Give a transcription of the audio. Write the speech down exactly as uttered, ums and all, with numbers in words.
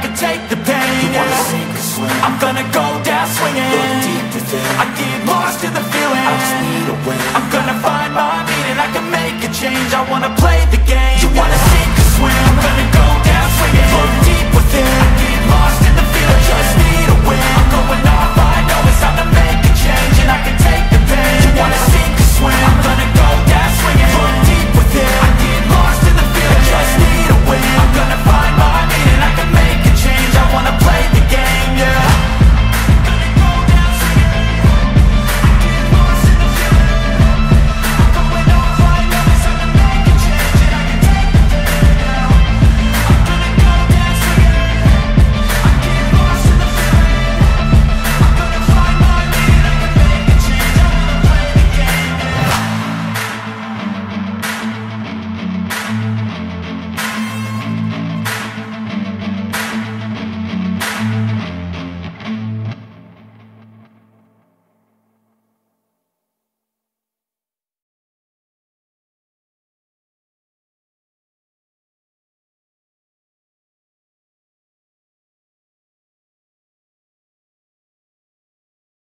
can take the pain. You wanna sink or swim? I'm gonna go down swinging. Look deep within. I get lost in the feeling. I just need a win. I'm gonna find my meaning. I can make a change. I wanna play the game. You wanna sink or swim? I'm gonna go down swinging. Look deep